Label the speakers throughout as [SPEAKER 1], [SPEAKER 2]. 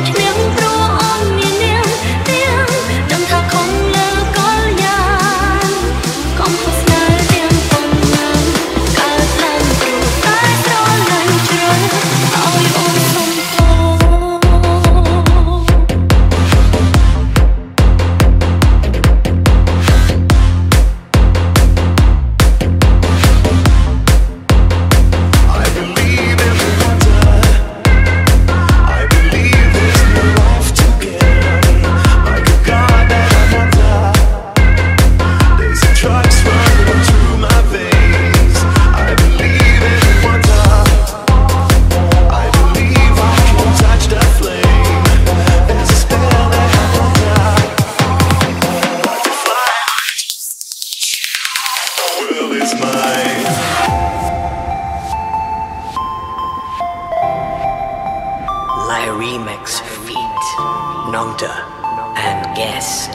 [SPEAKER 1] Remix feat Nongta and Guest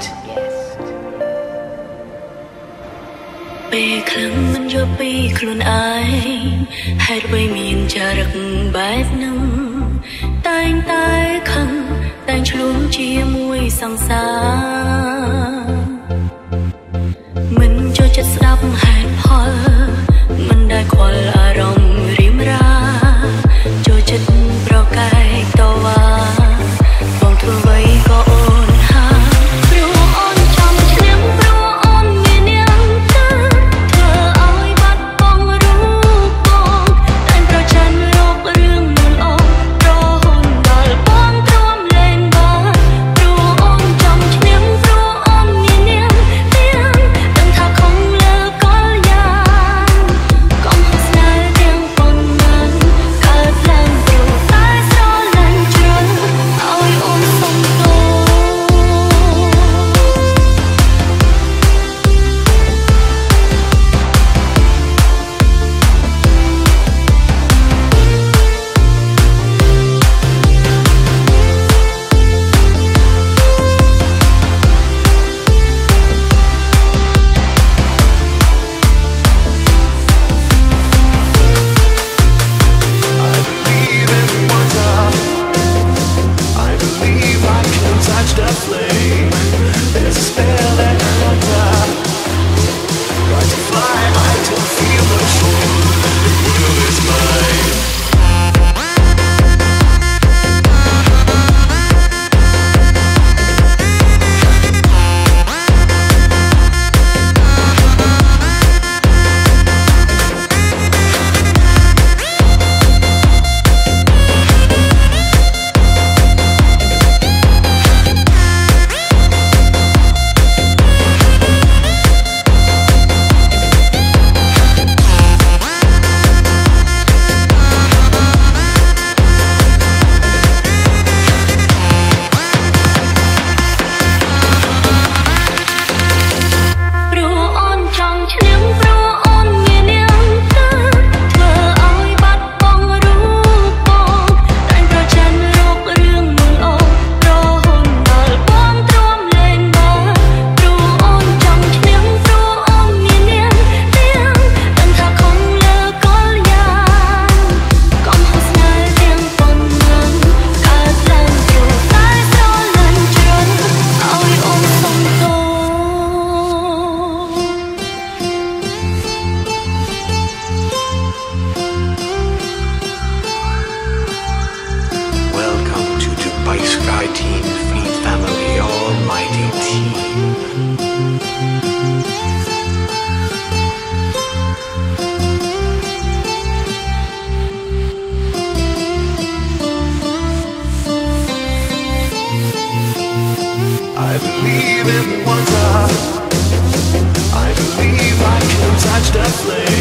[SPEAKER 1] ពេលខ្លឹងមិនយល់ពីខ្លួនឯងហេតុអ្វីមានចរិតបែបហ្នឹងតែងតែខឹងតែងឆ្លងជាមួយសង្សារមិនចូលចិត្តស្ដាប់ហេតុផលមិនដែលខ្វល់អារម្មណ៍រៀមរាចូលចិត្តប្រកែកតវ៉ាបងធ្វើអ្វីក៏អូនហាព្រោះអូនចាំឈ្នះព្រោះអូនមាននាងទៅធ្វើឲ្យបាត់បង់រូបបងតែប្រច័ណ្ឌរករឿងមុនអូនរហូតដល់បងទ្រាំលែងបានព្រោះអូនចាំឈ្នះព្រោះអូនមាននាងទាំងដឹងថាខំលើកលយ៉ាងកុំហៅស្នេហ៍ទាំងប៉ុណ្ណាកើតឡើងព្រោះតែស្រឡាញ់ជ្រុលឲ្យអូនសុំទោស
[SPEAKER 2] Touch the flame. There's a spell that I'm under. Got to fly, I don't feel the shore. The world is mine. I believe in wonder. I believe I can touch the flame.